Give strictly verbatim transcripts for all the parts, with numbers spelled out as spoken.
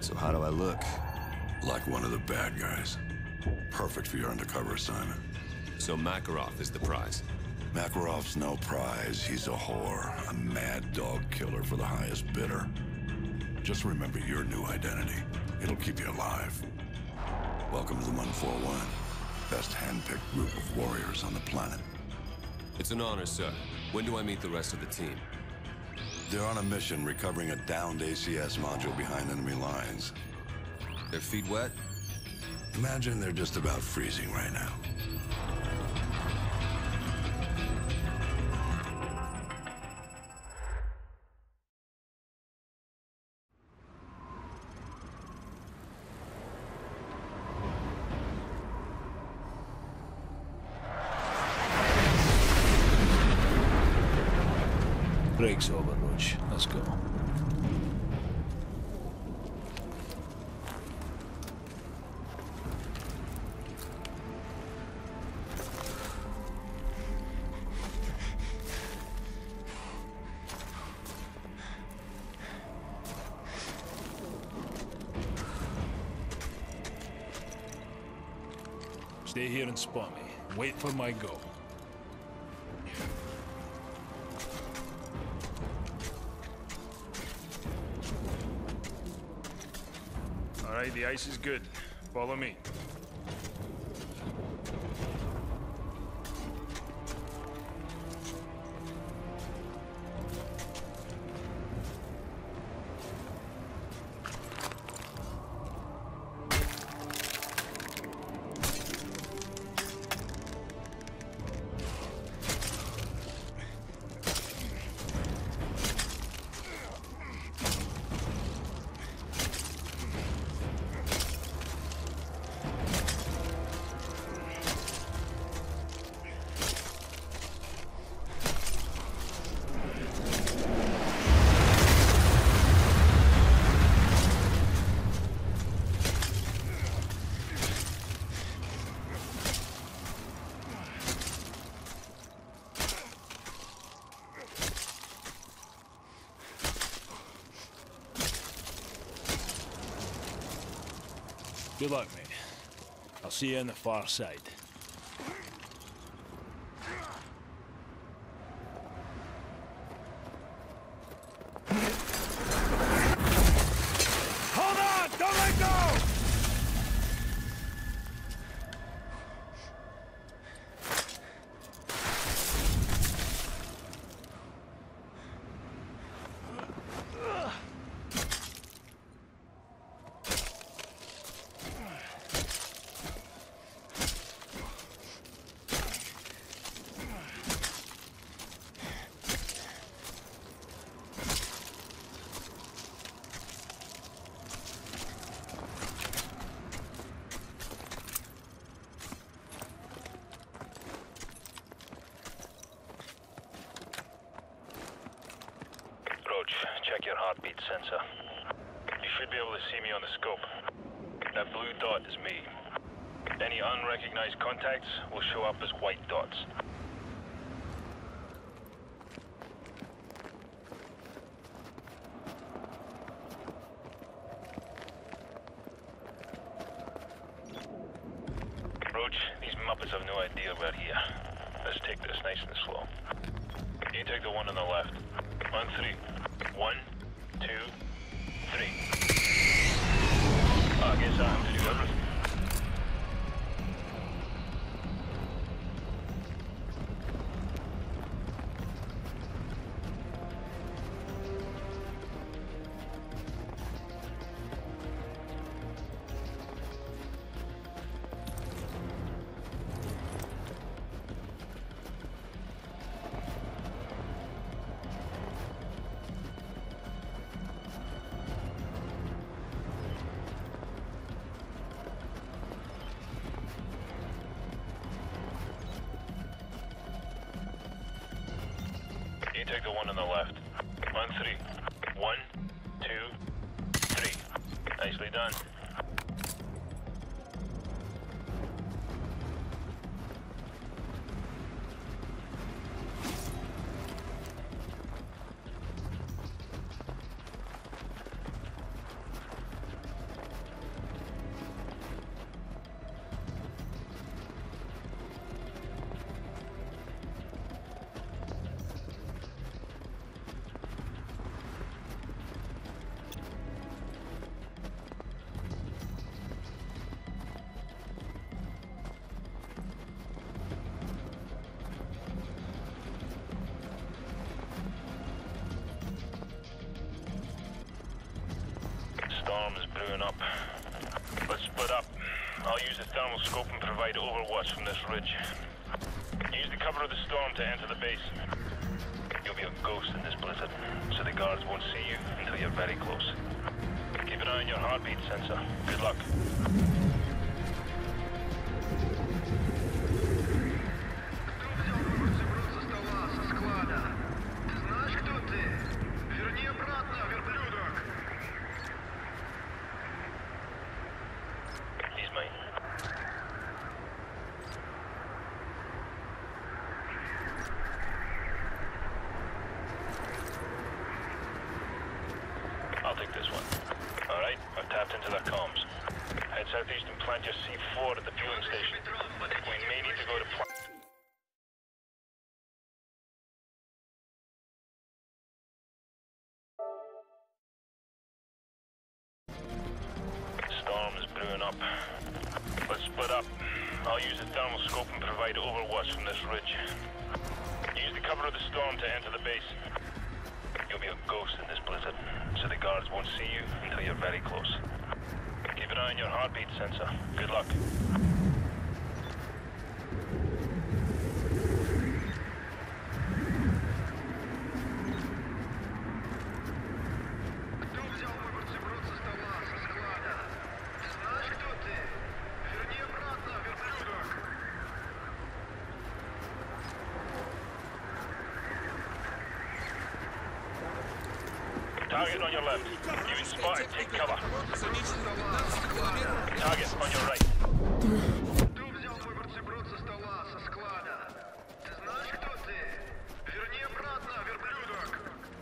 So how do I look? Like one of the bad guys. Perfect for your undercover assignment. So Makarov is the prize. Makarov's no prize. He's a whore. A mad dog killer for the highest bidder. Just remember your new identity. It'll keep you alive. Welcome to the one forty-one. Best hand-picked group of warriors on the planet. It's an honor, sir. When do I meet the rest of the team? They're on a mission recovering a downed A C S module behind enemy lines. Their feet wet? Imagine they're just about freezing right now. Break's over, Roach. Let's go. Stay here and spot me. Wait for my go. All right, the ice is good. Follow me. Good luck, mate. I'll see you on the far side. Hold on! Don't let go! Check your heartbeat sensor. You should be able to see me on the scope. That blue dot is me. Any unrecognized contacts will show up as white dots. Roach, these Muppets have no idea we're here. Let's take this nice and slow. You take the one on the left. On three. One, two, three. I guess I have to do everything. You take the one on the left. On three. One, two, three. Nicely done. brewing up. Let's split up. I'll use the thermal scope and provide overwatch from this ridge. Use the cover of the storm to enter the base. You'll be a ghost in this blizzard, so the guards won't see you until you're very close. Keep an eye on your heartbeat sensor. Good luck. I'll take this one. All right, I've tapped into their comms. Head southeast and plant your C four at the fueling station. We may need to go to plant. Storm is brewing up. Let's split up. I'll use the thermal scope and provide overwatch from this ridge. Use the cover of the storm to enter the base. You'll be a ghost in this blizzard, so the guards won't see you until you're very close. Keep an eye on your heartbeat sensor. Good luck. Target on your left. You've been spotted. Take cover. Target on your right. Кто взял мой бутерброд со стола, со склада? Ты знаешь, кто ты? Верни обратно, верблюдок!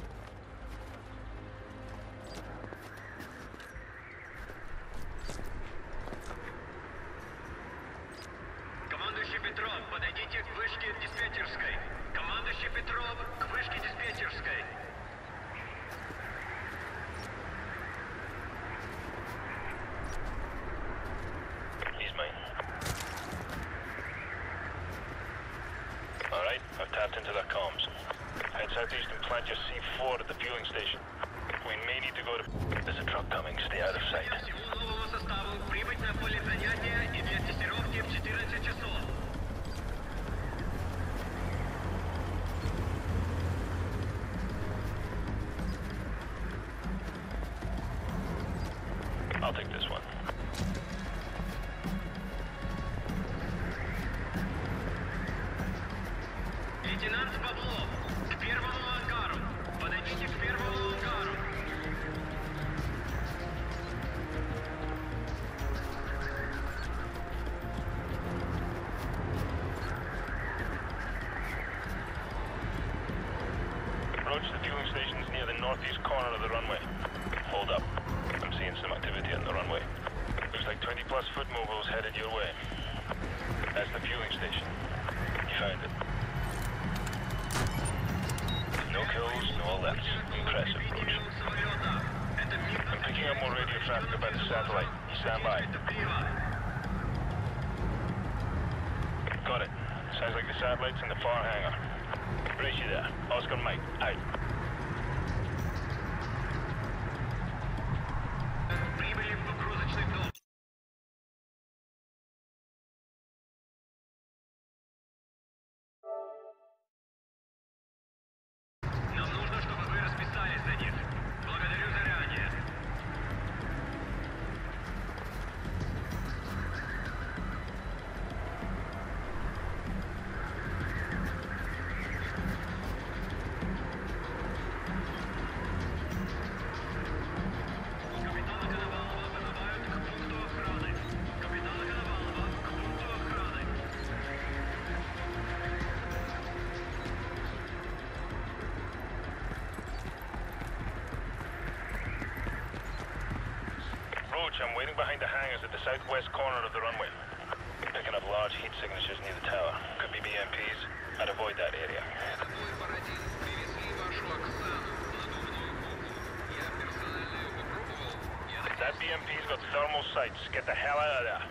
Командующий Петров, подойдите к вышке диспетчерской. Командующий Петров, к вышке диспетчерской. Tapped into their comms. Head southeast and plant your C four at the fueling station. We may need to go to... There's a truck coming. Stay out of sight. Всему новому составу прибыть на поле занятия и для тестировки в четырнадцать часов. I'll take this one. Лейтенант Павлов, к первому ангару. Подойдите к первому ангару. Approach the fueling stations near the northeast corner of the runway. Hold up. I'm seeing some activity on the runway. Looks like twenty plus foot mobiles headed your way. That's the fueling station. You found it. No kills, no alerts. Impressive, Roach. I'm picking up more radio traffic about the satellite. You stand by. Got it. Sounds like the satellite's in the far hangar. Brace you there. Oscar Mike, out. Прибыли в погрузочный дом. Нам нужно, чтобы вы расписались за них. Благодарю заранее. Капитана Коновалова вызывают к пункту охраны. Капитана Коновалова к пункту охраны. Roach, I'm waiting behind the hangars at the southwest corner of the runway. Picking up large heat signatures near the tower. Could be B M Ps. I'd avoid that area. Это мой парадин. Привезли вашу Оксану. Надувную куклу. Я персонально ее попробовал. Я That B M P's got thermal sights. Get the hell out of there.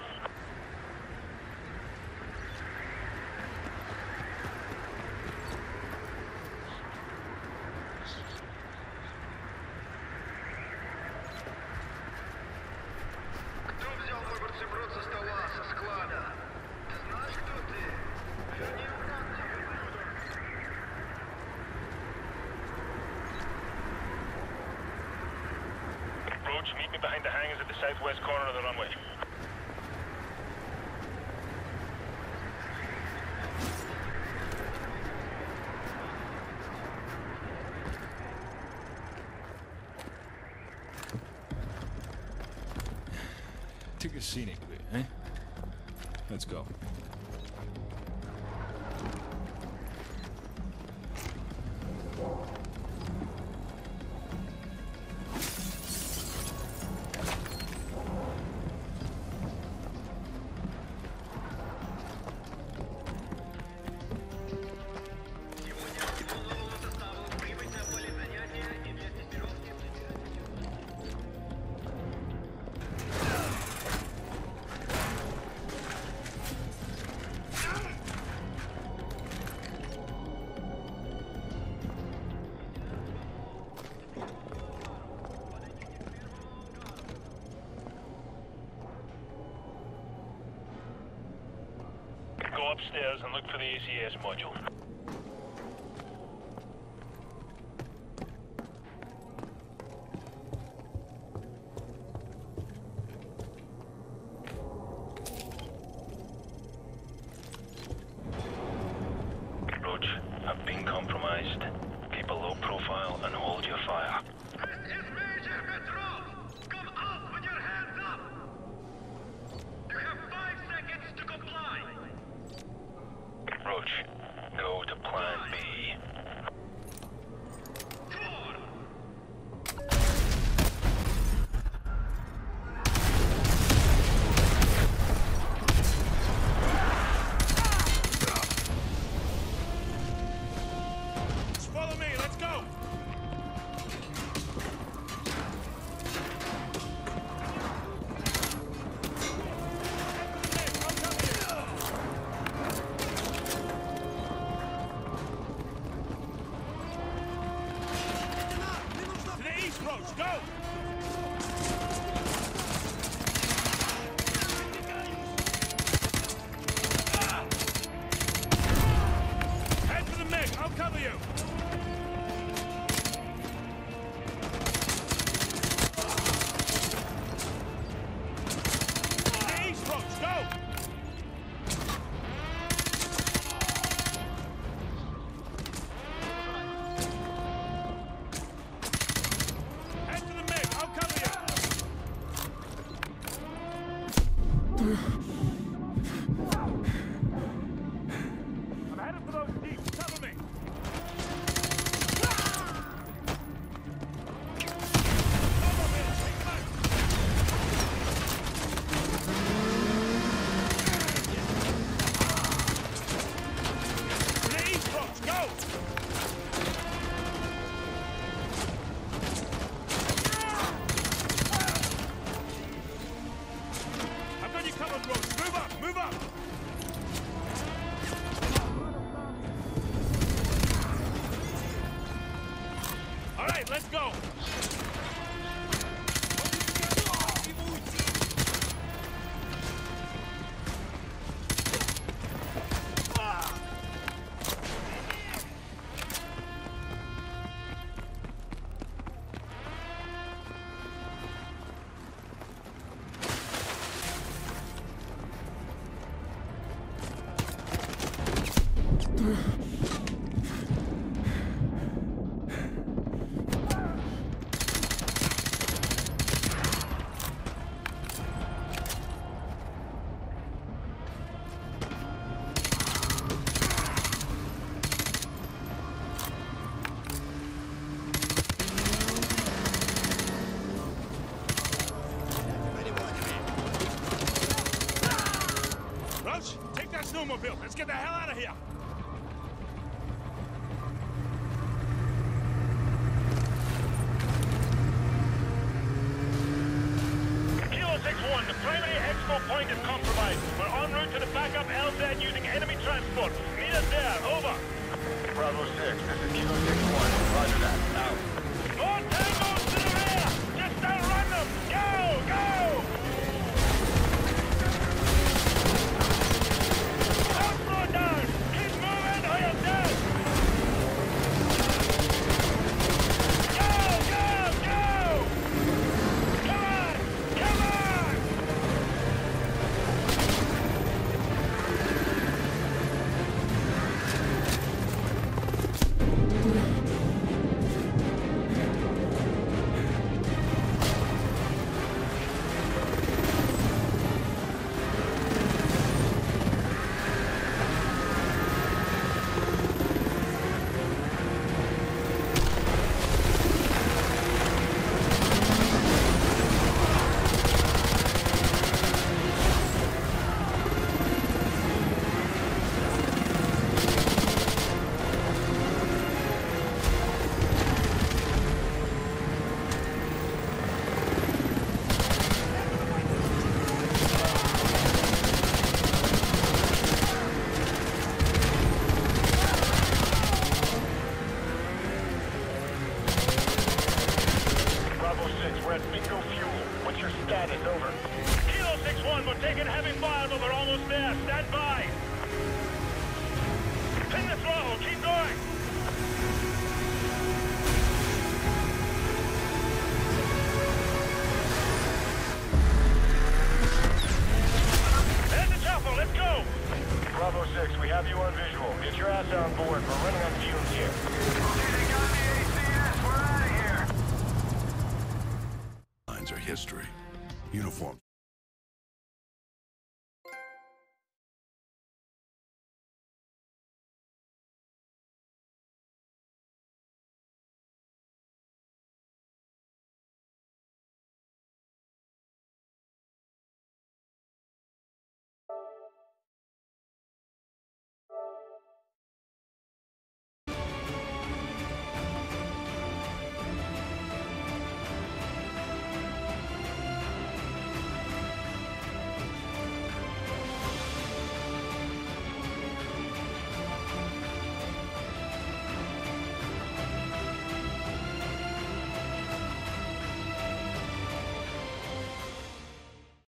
Roach, meet me behind the hangars at the southwest corner of the runway. Take a scenic bit, eh? Let's go. Go upstairs and look for the A C S module. Roach, I've been compromised. Keep a low profile and hold your fire. This is Major Petrov! Come out with your hands up! You have five seconds to comply! Roach, go to plan B. Four! Follow me, let's go! To the east, Roach, go! Head for the Meg, I'll cover you! To the east, Roach, go! Head to the Meg, I'll cover you! I'm headed for those jeeps, cover me! Come on, man, take them out! To the east, Roach, go! I've got you covered, Roach. Move up, move up! All right, let's go! Roach, take that snowmobile. Let's get the hell out of here. Kilo six one, the primary expo point is compromised. We're en route to the backup L Z using enemy transport. Meet us there, over. Bravo six, this is Kilo six one. Roger that. Out. More tangos to the rear! Just outrun them! Go, go! Don't slow down! Keep moving or you're dead! Go, go, go! Come the throttle. Keep going. There's the chopper. Let's go. Bravo six, we have you on visual. Get your ass on board. We're running on fumes here. Okay, they got the A C S. We're out of here. Lines are history. Uniform.